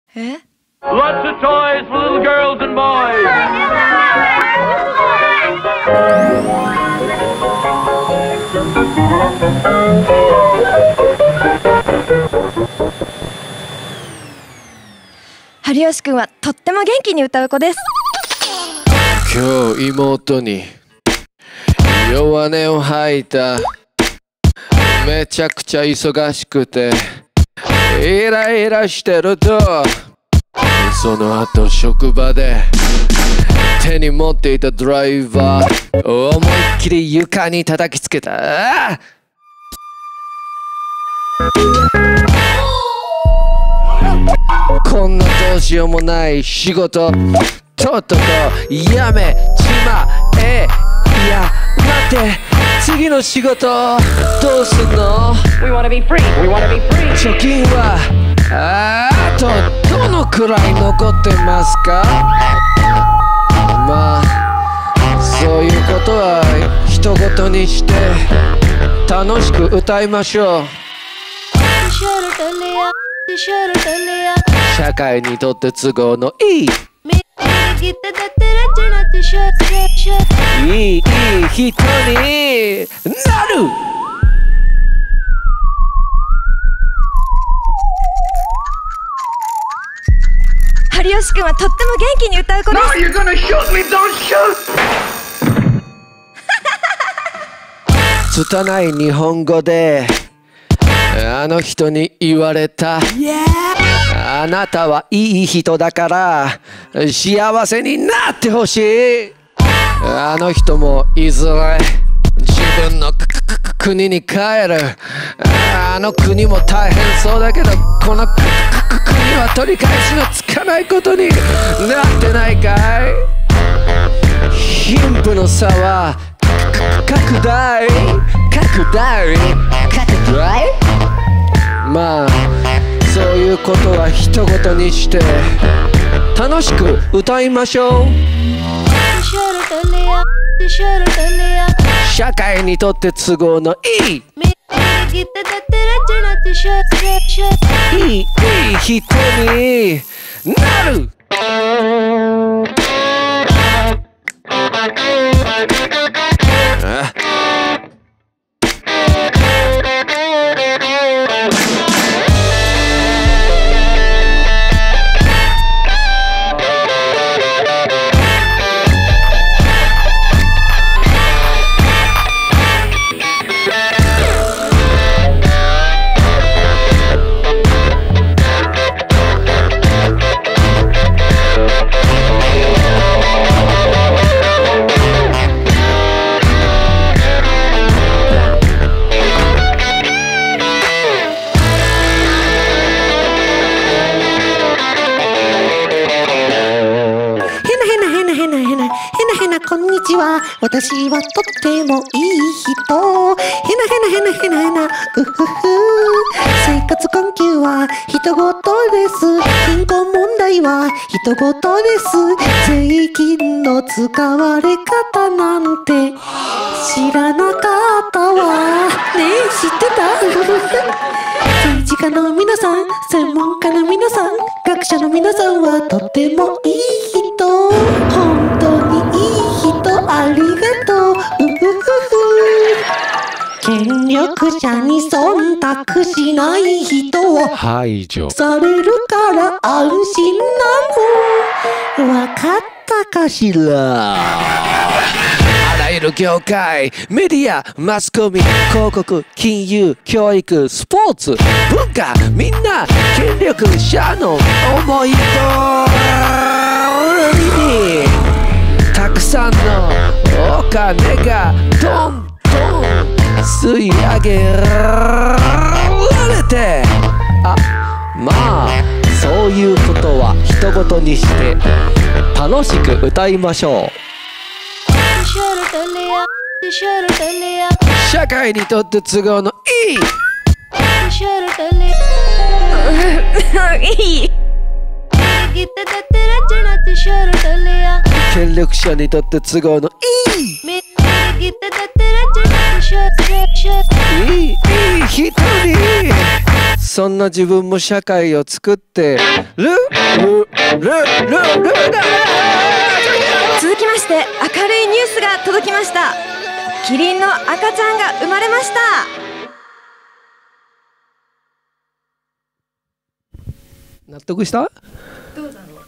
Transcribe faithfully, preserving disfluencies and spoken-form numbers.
え Lots of toys for little girls and boys. 有吉くんはとっても元気に歌う子です。 今日妹に弱音を吐いた。めちゃくちゃ忙しくてイライラしてると、その後職場で手に持っていたドライバー思いっきり床に叩きつけた。こんなどうしようもない仕事とっととやめちまえ。いや待って、次の仕事どうすんの？ We wanna be free. We wanna be free. 貯金はあとどのくらい残ってますか？まあそういうことは人ごとにして楽しく歌いましょう。社会にとって都合のいいいいいい人になる。 有吉くんはとっても元気に歌う子です。 No, you're gonna shoot me. Don't shoot. 拙い日本語であの人に言われた。あなたはいい人だから幸せになってほしい。あの人もいずれ自分の国に帰る。あの国も大変そうだけど、この国は取り返しのつかないことになってないかい？貧富の差は拡大拡大拡大。まあそういうことは人ごとにして楽しく歌いましょう。社会にとって都合のいいいいいい人になる。あこんにちは。私はとってもいい人。へなへなへなへなへな。うふふ。生活困窮は人ごとです。貧困問題は人ごとです。税金の使われ方なんて知らなかったわ。ねえ、知ってた？政治家の皆さん、専門家の皆さん、学者の皆さんはとってもいい人。本当にいい人、ありがとう。うふふふ。権力者に忖度しない人を排除されるから安心なの。わかったかしら？ あらゆる業界、メディア、マスコミ、広告、金融、教育、スポーツ、文化、みんな権力者の思い通りにたくさんのお金がどんどん吸い上げられて、あ、まあそういうことは人ごとにして楽しく歌いましょう。社会にとって都合のいいいい。 権力者にとって都合のいいいいいい人にそんな自分も社会を作ってるるるるるだ。 続きまして明るいニュースが届きました。キリンの赤ちゃんが生まれました。 納得した？ どうだろう。